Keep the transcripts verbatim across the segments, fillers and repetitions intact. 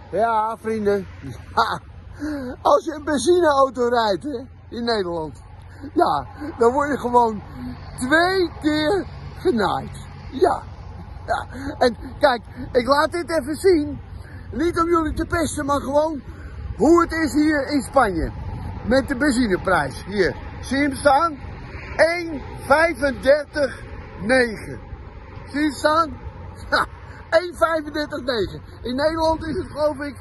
Ja, vrienden. Ja. Als je een benzineauto rijdt, hè, in Nederland, ja, dan word je gewoon twee keer genaaid. Ja. Ja. En kijk, ik laat dit even zien. Niet om jullie te pesten, maar gewoon hoe het is hier in Spanje. Met de benzineprijs. Hier, zie je hem staan? één vijfendertig negen. Zie je het staan? Ja, één vijfendertig negen. In Nederland is het geloof ik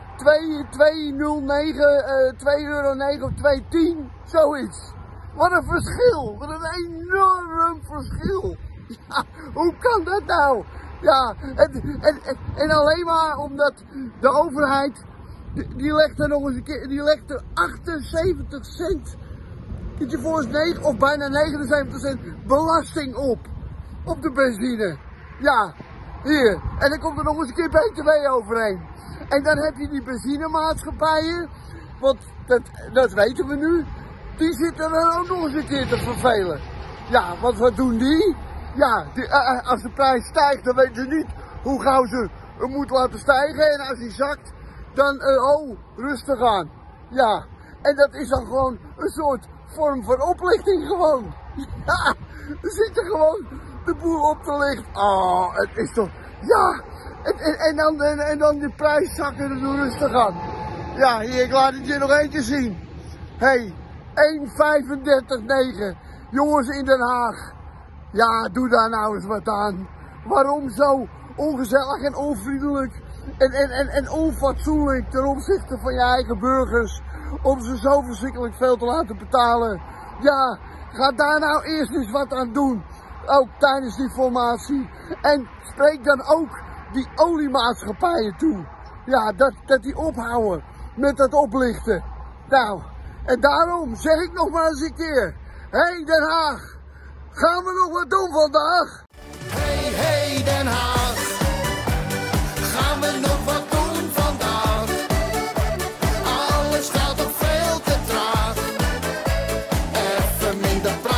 twee nul negen, uh, twee euro negen of twee tien. Zoiets. Wat een verschil. Wat een enorm verschil. Ja, hoe kan dat nou? Ja, en, en, en alleen maar omdat de overheid, die, die legt er nog eens een keer, die legt er achtenzeventig cent, kunt je voor eens negen of bijna negenenzeventig cent belasting op, op de benzine. Ja, hier. En dan komt er nog eens een keer B T W overheen. En dan heb je die benzinemaatschappijen, want dat, dat weten we nu, die zitten er ook nog eens een keer te vervelen. Ja, want wat doen die? Ja, die, uh, als de prijs stijgt, dan weten ze niet hoe gauw ze hem moeten laten stijgen. En als hij zakt, dan, uh, oh, rustig aan. Ja, en dat is dan gewoon een soort vorm van oplichting gewoon. Ja, er zit er gewoon de boel op te lichten. Oh, het is toch, ja, en, en, en, dan, en, en dan de prijs zakken en doen rustig aan. Ja, hier, ik laat het je nog eentje zien. Hé, hey, één vijfendertig negen, jongens in Den Haag. Ja, doe daar nou eens wat aan. Waarom zo ongezellig en onvriendelijk en, en, en, en onfatsoenlijk ten opzichte van je eigen burgers, om ze zo verschrikkelijk veel te laten betalen? Ja, ga daar nou eerst eens wat aan doen, ook tijdens die formatie. En spreek dan ook die oliemaatschappijen toe. Ja, dat, dat die ophouden met dat oplichten. Nou, en daarom zeg ik nog maar eens een keer, hé hey Den Haag, gaan we nog wat doen vandaag? Hey, hey Den Haag, gaan we nog wat doen vandaag? Alles gaat toch veel te traag. Even minder praten.